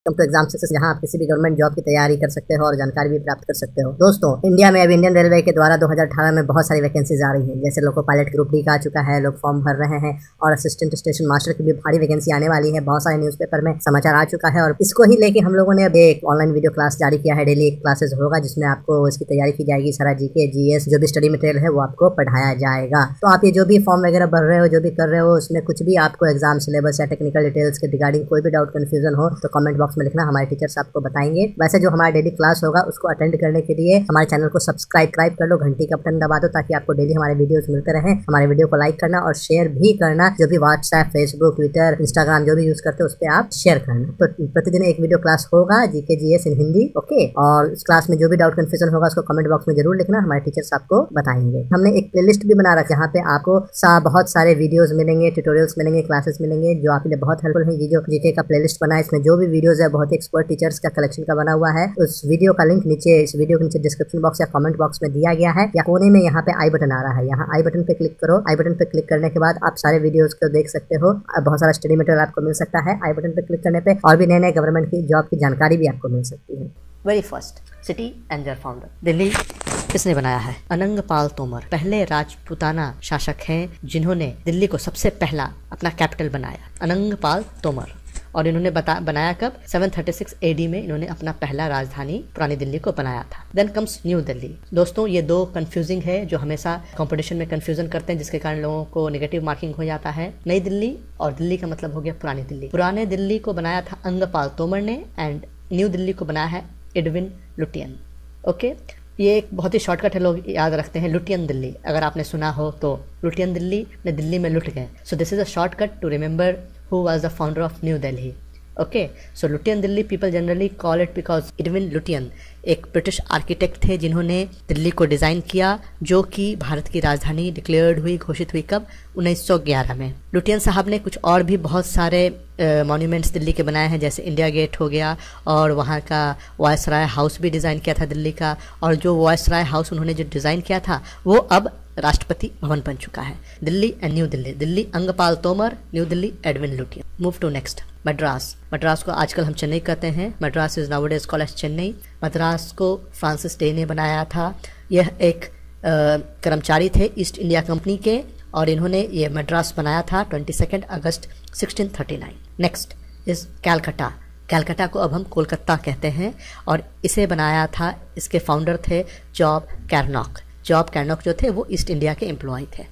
To exam success, जहां आप किसी भी गवर्नमेंट जॉब की तैयारी कर सकते हो और जानकारी भी प्राप्त कर सकते हो। दोस्तों, इंडिया में अब इंडियन रेलवे के द्वारा 2018 में बहुत सारी वैकेंसीज आ रही हैं, जैसे लोको पायलट ग्रुप डी का आ चुका है, लोग फॉर्म भर रहे हैं, और असिस्टेंट स्टेशन मास्टर की भी भारी वैकेंसी आने वाली है। बहुत सारे न्यूज़पेपर में समाचार आ चुका है और इसको ही लेके हम लोगों ने अब एक ऑनलाइन वीडियो क्लास जारी किया है। डेली क्लासेस होगा जिसमें आपको इसकी तैयारी की जाएगी। सारा जीके जीएस जो भी स्टडी मटेरियल है वो आपको पढ़ाया जाएगा। तो आप ये जो भी फॉर्म वगैरह भर रहे हो, जो भी कर रहे हो, उसमें कुछ भी आपको एग्जाम सिलेबस या टेक्निकल डिटेल्स के रिगार्डिंग कोई भी डाउट कंफ्यूजन हो तो कमेंट बॉक्स में लिखना, हमारे टीचर्स आपको बताएंगे। वैसे जो हमारा डेली क्लास होगा उसको अटेंड करने के लिए हमारे चैनल को सब्सक्राइब कर लो, घंटी का बटन दबा दो ताकि आपको डेली हमारे वीडियोस मिलते रहें। हमारे वीडियो को लाइक करना और शेयर भी करना, जो भी व्हाट्सएप, फेसबुक, ट्विटर, इंस्टाग्राम जो भी यूज करते हो उस पर आप शेयर करना। तो प्रतिदिन एक वीडियो क्लास होगा GK GS in Hindi, okay. और इस क्लास में जो भी डाउट कंफ्यूजन होगा उसको कमेंट बॉक्स में जरूर लिखना, हमारे टीचर्स आपको बताएंगे। हमने एक प्लेलिस्ट भी बना रखा है, जहाँ पे आपको बहुत सारे वीडियोस मिलेंगे, ट्यूटोरियल्स मिलेंगे, क्लासेस मिलेंगे जो आपके लिए बहुत हेल्पफुल है। ये जो जीके का प्लेलिस्ट बना है, इसमें जो भी वीडियोस है बहुत ही एक्सपर्ट टीचर्स का कलेक्शन का बना हुआ है। उस वीडियो का लिंक नीचे, इस वीडियो के नीचे डिस्क्रिप्शन बॉक्स या कमेंट बॉक्स में दिया गया है, या कोने में यहाँ पे आई बटन आ रहा है, यहाँ आई बटन पे क्लिक करो। आई बटन पे क्लिक करने के बाद आप सारे वीडियोस को देख सकते हो। बहुत सारा स्टडी मटेरियल आपको मिल सकता है आई बटन पे क्लिक करने पे, और भी नए नए गवर्नमेंट की जॉब की जानकारी भी आपको मिल सकती है। Very first city and their founder. Delhi किसने बनाया है? अनंगपाल तोमर पहले राजपूताना शासक हैं जिन्होंने दिल्ली को सबसे पहला अपना कैपिटल बनाया। अनंगपाल तोमर, और इन्होंने बनाया कब? 736 AD में इन्होंने अपना पहला राजधानी पुरानी दिल्ली को बनाया था। Then comes new Delhi. दोस्तों, ये दो कंफ्यूजिंग है जो हमेशा कंपटीशन में कंफ्यूजन करते हैं, जिसके कारण लोगों को नेगेटिव मार्किंग हो जाता है। नई दिल्ली और दिल्ली का मतलब हो गया पुरानी दिल्ली। पुराने दिल्ली को बनाया था अंगपाल तोमर ने, एंड न्यू दिल्ली को बनाया है एडविन लुटियन। ओके, ये एक बहुत ही शॉर्टकट है, लोग याद रखते हैं लुटियन दिल्ली। अगर आपने सुना हो तो लुटियन दिल्ली ने दिल्ली में लुट गए। So this is a shortcut to remember who was the founder of New Delhi. Okay, so Lutyens Delhi people generally call it because Edwin Lutyens एक ब्रिटिश आर्किटेक्ट थे जिन्होंने दिल्ली को डिज़ाइन किया, जो कि भारत की राजधानी डिक्लेयर्ड हुई, घोषित हुई कब? 1911 में। लुटियन साहब ने कुछ और भी बहुत सारे मॉन्यूमेंट्स दिल्ली के बनाए हैं, जैसे इंडिया गेट हो गया, और वहाँ का वायसराय हाउस भी डिज़ाइन किया था दिल्ली का। और जो वायसराय हाउस उन्होंने जो डिज़ाइन किया था वो अब राष्ट्रपति भवन बन चुका है। Delhi and new Delhi. Delhi Angpal Tomar, new Delhi Edwin Lutyens. Move to next, Madras. Madras को आजकल हम चेन्नई कहते हैं। Madras is nowadays called as Chennai. Madras को फ्रांसिस डे ने बनाया था। यह एक कर्मचारी थे ईस्ट इंडिया कंपनी के, और इन्होंने ये मद्रास बनाया था 22 अगस्त 1639। Next is Calcutta. कैलकटा को अब हम कोलकाता कहते हैं, और इसे बनाया था, इसके फाउंडर थे जॉब कैरनॉक। जॉब कैरनॉक जो थे वो ईस्ट इंडिया के एम्प्लॉय थे।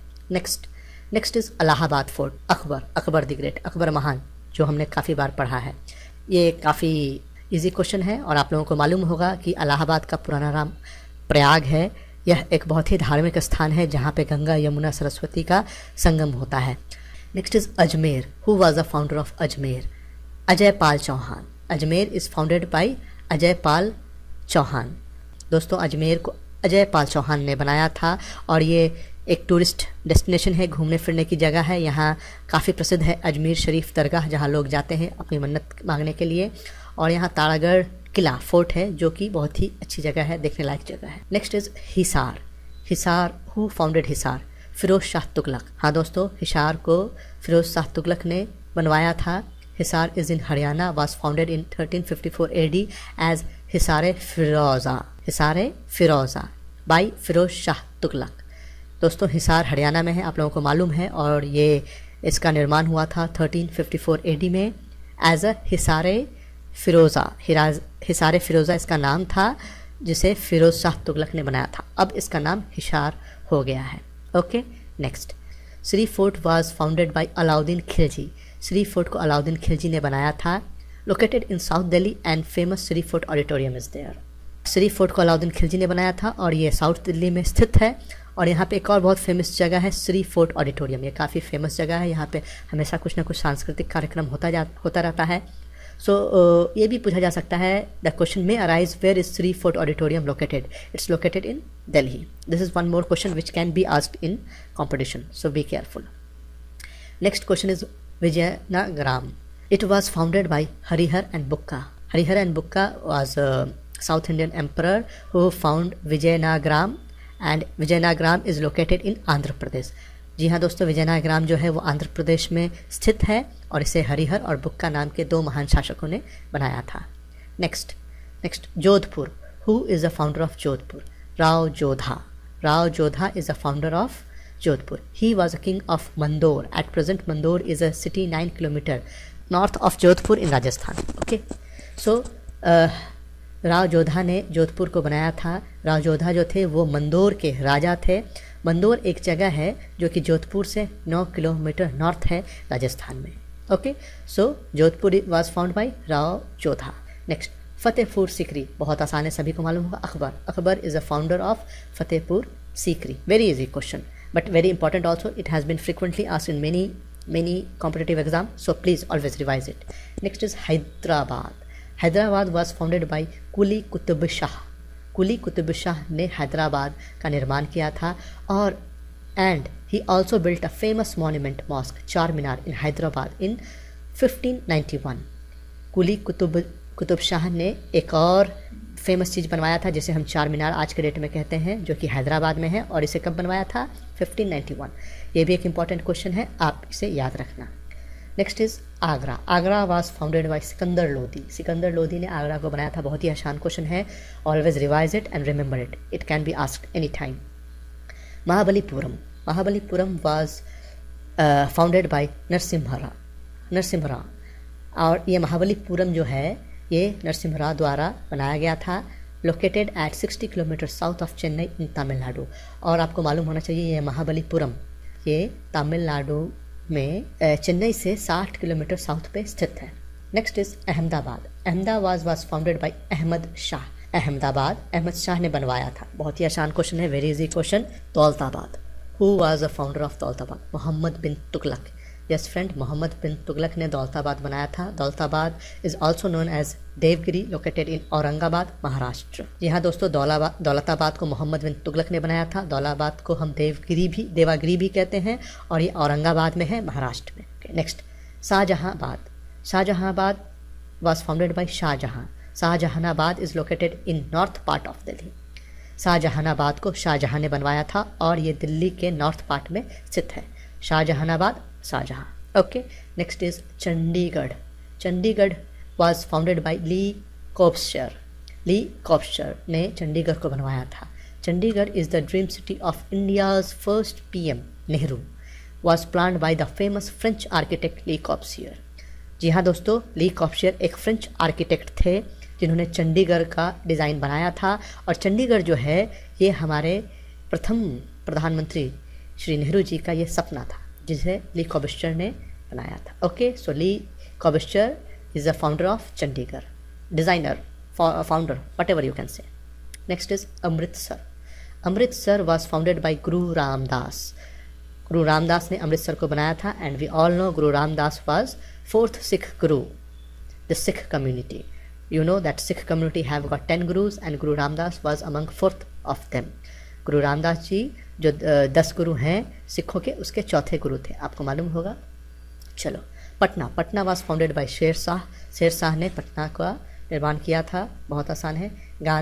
Next is Allahabad fort. Akbar the great, Akbar महान, जो हमने काफ़ी बार पढ़ा है। ये काफ़ी इजी क्वेश्चन है, और आप लोगों को मालूम होगा कि इलाहाबाद का पुराना नाम प्रयाग है। यह एक बहुत ही धार्मिक स्थान है जहाँ पे गंगा, यमुना, सरस्वती का संगम होता है। Next is Ajmer. Who was the founder of Ajmer? Ajay Pal Chauhan. Ajmer is founded by Ajay Pal Chauhan. दोस्तों, अजमेर को अजय पाल चौहान ने बनाया था, और ये एक टूरिस्ट डेस्टिनेशन है, घूमने फिरने की जगह है। यहाँ काफ़ी प्रसिद्ध है अजमेर शरीफ दरगाह, जहाँ लोग जाते हैं अपनी मन्नत मांगने के लिए। और यहाँ तारागढ़ किला फोर्ट है, जो कि बहुत ही अच्छी जगह है, देखने लायक जगह है। Next is Hisar. Hisar, who founded Hisar? Firoz Shah Tughlaq. हाँ दोस्तों, हिसार को फिरोज शाह तुगलक ने बनवाया था। Hisar is in Haryana, was founded in 1354 AD as Hisare Firoza. Hisare Firoza by Firoz Shah Tughlaq. दोस्तों, हिसार हरियाणा में है, आप लोगों को मालूम है, और ये इसका निर्माण हुआ था 1354 AD में एज अ हिसारे फिरोज़ा। हिसारे फिरोज़ा इसका नाम था, जिसे फिरोज शाह तुगलक ने बनाया था। अब इसका नाम हिसार हो गया है। Okay, next, Siri fort was founded by Alauddin Khilji. Siri fort को अलाउद्दीन खिलजी ने बनाया था। Located in south Delhi and famous Siri fort auditorium is there. Siri fort को अलाउद्दीन खिलजी ने बनाया था, और ये साउथ दिल्ली में स्थित है। और यहाँ पे एक और बहुत फेमस जगह है श्री फोर्ट ऑडिटोरियम। ये काफ़ी फेमस जगह है, यहाँ पे हमेशा कुछ ना कुछ सांस्कृतिक कार्यक्रम होता रहता है। सो ये भी पूछा जा सकता है, the question may arise, where is Siri fort auditorium located? It's located in Delhi. This is one more question which can be asked in competition, so be careful. Next question is Vijayanagaram. It was founded by Harihar and Bukka. Harihar and Bukka was a South Indian emperor who found Vijayanagaram, and Vijayanagaram is located in Andhra Pradesh. जी हाँ दोस्तों, विजयनगरम जो है वो आंध्र प्रदेश में स्थित है और इसे हरिहर और बुक्का नाम के 2 महान शासकों ने बनाया था। Next Jodhpur. Who is the founder of Jodhpur? Rao Jodha. Rao Jodha is the founder of Jodhpur. He was a king of Mandor. At present, Mandor is a city 9 kilometer north of Jodhpur in Rajasthan. Okay, so Rao Jodha ने जोधपुर को बनाया था। राव जोधा जो थे वो मंदोर के राजा थे। मंदोर एक जगह है जो कि जोधपुर से 9 किलोमीटर नॉर्थ है राजस्थान में। Okay, so Jodhpur was found by Rao Jodha. Next Fatehpur Sikri, बहुत आसान है, सभी को मालूम होगा। Akbar. Akbar is a founder of Fatehpur Sikri. Very easy question but very important also. It has been frequently asked in many competitive exams, so please always revise it. Next is Hyderabad. Hyderabad was founded by Quli Qutb Shah. Quli Qutb Shah ने हैदराबाद का निर्माण किया था और and he also built a famous monument mosque Charminar in Hyderabad in 1591. कुली कुतुब शाह ने एक और famous चीज़ बनवाया था जिसे हम चार मीनार आज के डेट में कहते हैं, जो कि हैदराबाद में है। और इसे कब बनवाया था? 1591। ये भी एक इम्पॉर्टेंट क्वेश्चन है, आप इसे याद रखना। Next is Agra. Agra was founded by Sikandar Lodi. Sikandar Lodi ने आगरा को बनाया था। बहुत ही आसान क्वेश्चन है, always revise it and remember it, it can be asked any time. Mahabalipuram. Mahabalipuram was founded by Narasimha. और ये महाबलीपुरम जो है ये नरसिम्हा द्वारा बनाया गया था। Located at 60 kilometre south of Chennai in Tamil Nadu. और आपको मालूम होना चाहिए ये महाबलीपुरम ये तमिलनाडु में चेन्नई से 60 किलोमीटर साउथ पे स्थित है। Next is Ahmedabad. Ahmedabad was founded by Ahmad Shah. Ahmedabad Ahmad Shah ने बनवाया था। बहुत ही आसान क्वेश्चन है, very easy question. Daulatabad. Who was the founder of Daulatabad? Muhammad bin Tughlaq. Yes friend, Muhammad bin Tughlaq ने दौलताबाद बनाया था। Daulatabad is also known as Devagiri, located in Aurangabad, Maharashtra. जी हाँ दोस्तों, दौलताबाद को मोहम्मद बिन तुगलक ने बनाया था। दौलताबाद को हम देवागिरी भी कहते हैं और ये औरंगाबाद में है, महाराष्ट्र में। Next Shahjahanabad. Shahjahanabad was founded by Shah Jahan. Shahjahanabad is located in north part of Delhi. Shahjahanabad को शाहजहां ने बनवाया था और ये दिल्ली के नॉर्थ पार्ट में स्थित है। Shahjahanabad, Shah Jahan. Okay, next is Chandigarh. Chandigarh was founded by Le Corbusier. Le Corbusier ने चंडीगढ़ को बनवाया था। Chandigarh is the dream city of India's first PM Nehru was planned by the famous French architect Le Corbusier. जी हाँ दोस्तों, ली कॉब्सचर एक फ्रेंच आर्किटेक्ट थे जिन्होंने चंडीगढ़ का डिज़ाइन बनाया था। और चंडीगढ़ जो है ये हमारे प्रथम प्रधानमंत्री श्री नेहरू जी का ये सपना था जिसे ली कॉब्सचर ने बनाया था। Okay, so Le Corbusier is the founder of Chandigarh, designer, founder, whatever you can say. Next is Amritsar. Amritsar was founded by Guru Ramdas. गुरु रामदास ने अमृतसर को बनाया था and we all know Guru Ramdas was fourth Sikh guru, the Sikh community. You know that Sikh community have got 10 gurus and Guru Ramdas was among fourth of them. गुरु रामदास जी जो 10 गुरु हैं सिखों के, उसके चौथे गुरु थे, आपको मालूम होगा। चलो, Patna was founded bye Sher Shah. Sher Shah ने पटना का निर्माण किया था। बहुत आसान है।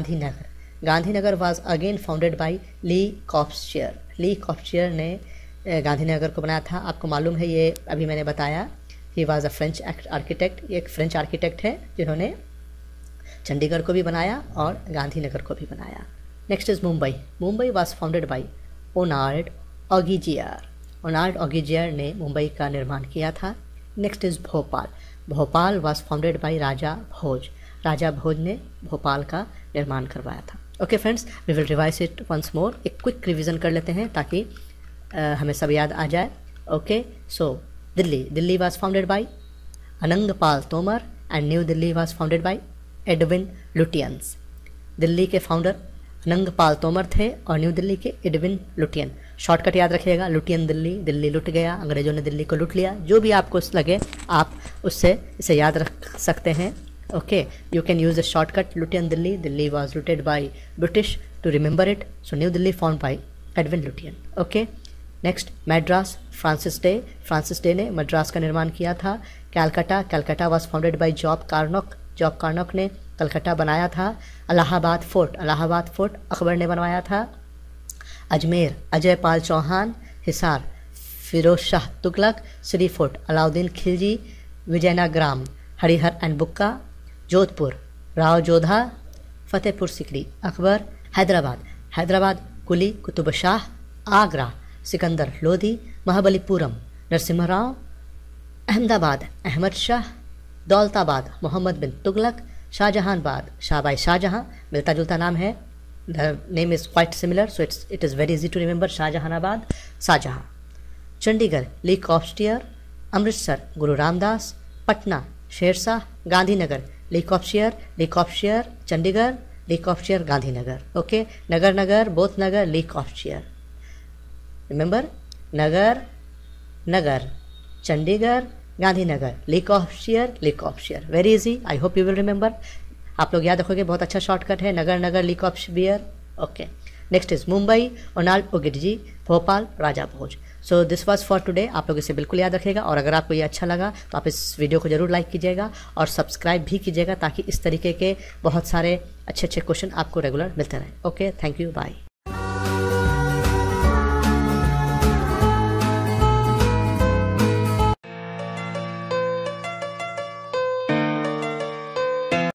Gandhinagar was again founded by Le Corbusier. Le Corbusier ने गांधीनगर को बनाया था। आपको मालूम है, ये अभी मैंने बताया, he was a French architect. ये एक फ्रेंच आर्किटेक्ट है जिन्होंने चंडीगढ़ को भी बनाया और गांधीनगर को भी बनाया। Next is Mumbai was founded by Gerald Aungier. Gerald Aungier ने मुंबई का निर्माण किया था। Next is Bhopal was founded by Raja Bhoj. Raja Bhoj ने भोपाल का निर्माण करवाया था। Okay friends, we will revise it once more. एक क्विक रिविजन कर लेते हैं ताकि हमें सब याद आ जाए। Okay, so Delhi was founded by Anangpal Tomar and new Delhi was founded by Edwin Lutyens. Delhi के फाउंडर अनंगपाल तोमर थे और न्यू दिल्ली के एडविन लुटियन। शॉर्टकट याद रखिएगा, लुटियन दिल्ली लुट गया, अंग्रेजों ने दिल्ली को लुट लिया। जो भी आपको लगे आप उससे इसे याद रख सकते हैं। Okay, you can use the shortcut Lutyens Delhi was looted by British to remember it, so new Delhi found by Edwin Lutyens. Okay, next Madras. Francis Day ने मद्रास का निर्माण किया था। Calcutta was founded by Job Charnock ने कलकत्ता बनाया था। इलाहाबाद फोर्ट अकबर ने बनवाया था। अजमेर अजय पाल चौहान। हिसार फिरोज शाह तुगलक, श्री फोर्ट अलाउद्दीन खिलजी, विजयनगरम हरिहर एंड बुक्का, जोधपुर राव जोधा, फतेहपुर सिकरी अकबर, हैदराबाद कुली कुतुब शाह, आगरा सिकंदर लोधी, महाबलीपुरम नरसिम्हा, अहमदाबाद अहमद शाह, दौलताबाद मोहम्मद बिन तुगलक, शाहजहानबाद शाहबाई शाहजहां, मिलता जुलता नाम है, the name is quite similar so it is very easy to remember, Shahjahanabad Shah Jahan, Chandigarh Le Corbusier, Amritsar Guru Ramdas, Patna Sher Shah, Gandhinagar Le Corbusier, Chandigarh Le Corbusier Gandhinagar, okay, nagar both nagar Le Corbusier, remember nagar Chandigarh Gandhinagar Le Corbusier, very easy, I hope you will remember, आप लोग याद रखोगे, बहुत अच्छा shortcut है, nagar Le Corbusier, okay. Next is Mumbai Gerald ओगिडजी, Bhopal Raja Bhoj. So this was for today, आप लोग इसे बिल्कुल याद रखिएगा, और अगर आपको ये अच्छा लगा तो आप इस वीडियो को जरूर लाइक कीजिएगा और सब्सक्राइब भी कीजिएगा, ताकि इस तरीके के बहुत सारे अच्छे क्वेश्चन आपको रेगुलर मिलते रहें। Okay, thank you, bye.